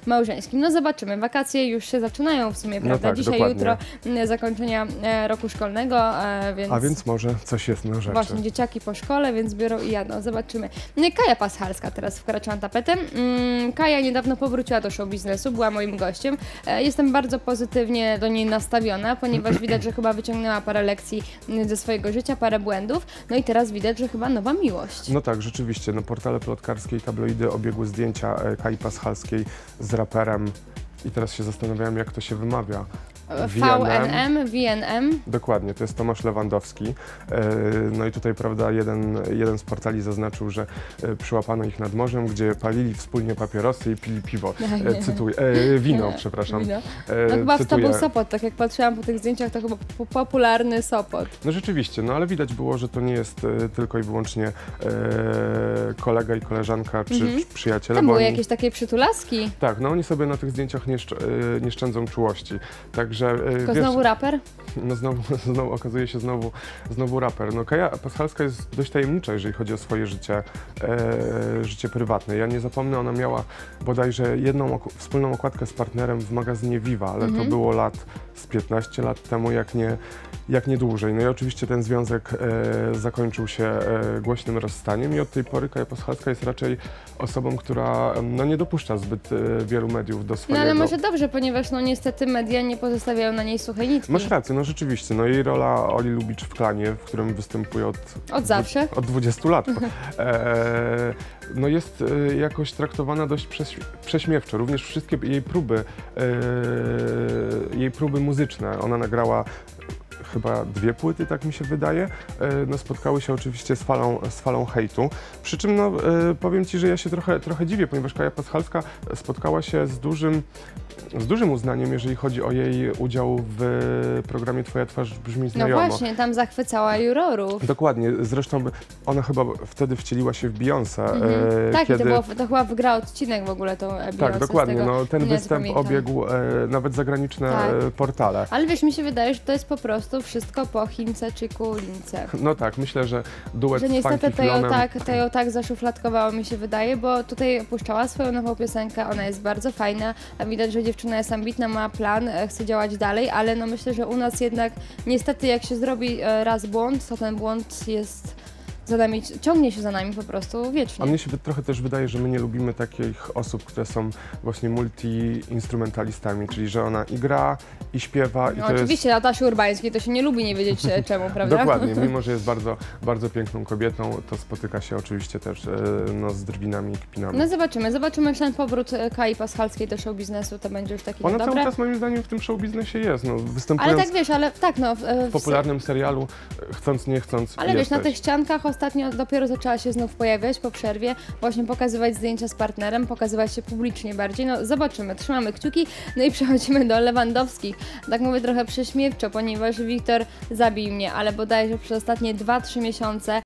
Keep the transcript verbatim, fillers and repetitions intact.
małżeńskim. No zobaczymy, wakacje już się zaczynają w sumie, prawda? No tak, Dzisiaj, dokładnie. jutro zakończenia roku szkolnego, więc... A więc może coś jest na rzeczy. Właśnie, dzieciaki po szkole, więc biorą i jadą, zobaczymy. No i Kaja Paschalska teraz wkracza na tapetę. Kaja niedawno powróciła do show biznesu, była moim gościem. Jestem bardzo pozytywnie do niej nastawiona, ponieważ widać, że chyba wyciągnęła parę lekcji ze swojego życia, parę błędów. No i teraz widać, że chyba nowa miłość. No tak, rzeczywiście. No, portale plotkarskie i tabloidy obiegły zdjęcia Kai Paschalskiej z raperem i teraz się zastanawiałem, jak to się wymawia. V N M, V N M. Dokładnie, to jest Tomasz Lewandowski. No i tutaj, prawda, jeden, jeden z portali zaznaczył, że przyłapano ich nad morzem, gdzie palili wspólnie papierosy i pili piwo. Cytuję, e, wino, przepraszam. Wino. No chyba to był Sopot, tak jak patrzyłam po tych zdjęciach, to chyba popularny Sopot. No rzeczywiście, no ale widać było, że to nie jest e, tylko i wyłącznie e, kolega i koleżanka czy mhm. przyjaciele. Tam były oni, jakieś takie przytulaski. Tak, no oni sobie na tych zdjęciach nie, szcz e, nie szczędzą czułości. Także, Tylko wiesz, znowu raper? No znowu, znowu okazuje się znowu, znowu raper. No Kaja Paschalska jest dość tajemnicza, jeżeli chodzi o swoje życie, e, życie prywatne. Ja nie zapomnę, ona miała bodajże jedną ok wspólną okładkę z partnerem w magazynie Viva, ale mm-hmm. to było lat z piętnaście lat temu, jak nie, jak nie dłużej. No i oczywiście ten związek e, zakończył się e, głośnym rozstaniem i od tej pory Kaja Paschalska jest raczej osobą, która no, nie dopuszcza zbyt e, wielu mediów do swojego... No ale może dobrze, ponieważ no niestety media nie pozostawiają na niej suchej nitki. Masz rację, no rzeczywiście. No jej rola Oli Lubicz w Klanie, w którym występuje od... Od zawsze? Od dwudziestu lat. e, no jest e, jakoś traktowana dość prześ, prześmiewczo. Również wszystkie jej próby, e, jej próby muzyczne, ona nagrała chyba dwie płyty, tak mi się wydaje, no spotkały się oczywiście z falą, z falą hejtu. Przy czym no, powiem Ci, że ja się trochę, trochę dziwię, ponieważ Kaja Paschalska spotkała się z dużym, z dużym uznaniem, jeżeli chodzi o jej udział w programie Twoja twarz brzmi znajomo. No właśnie, tam zachwycała jurorów. Dokładnie, zresztą ona chyba wtedy wcieliła się w Beyoncé. Mhm. E, tak, kiedy... i to, było, to chyba wygrał odcinek w ogóle tą Beyoncé. Tak, dokładnie, tego, no, ten występ obiegł e, nawet zagraniczne tak. portale. Ale wiesz, mi się wydaje, że to jest po prostu wszystko po Chińczyku Lince. No tak, myślę, że duet że z niestety to ją, tak, to ją tak tak zaszufladkowało, mi się wydaje, bo tutaj puszczała swoją nową piosenkę, ona jest bardzo fajna, a widać, że dziewczyna jest ambitna, ma plan, chce działać dalej, ale no myślę, że u nas jednak niestety jak się zrobi raz błąd, to ten błąd jest za nami, ciągnie się za nami po prostu wiecznie. A mnie się trochę też wydaje, że my nie lubimy takich osób, które są właśnie multi-instrumentalistami, czyli że ona i gra, i śpiewa. No i to oczywiście, jest... Nataszy Urbańskiej to się nie lubi nie wiedzieć czemu, prawda? Dokładnie, mimo że jest bardzo, bardzo piękną kobietą, to spotyka się oczywiście też no, z drwinami i kpinami. No zobaczymy, zobaczymy, czy ten powrót Kai Paschalskiej do show biznesu to będzie już taki Ona dobre. cały czas moim zdaniem w tym show biznesie jest, no, występując ale tak wiesz, ale tak no. W, w popularnym serialu, chcąc nie chcąc Ale wiesz, jesteś. na tych ściankach ostatnio dopiero zaczęła się znów pojawiać po przerwie, właśnie pokazywać zdjęcia z partnerem, pokazywać się publicznie bardziej. No zobaczymy, trzymamy kciuki. No i przechodzimy do Lewandowskich. Tak mówię trochę prześmiewczo, ponieważ Wiktor zabił mnie, ale bodajże przez ostatnie dwa trzy miesiące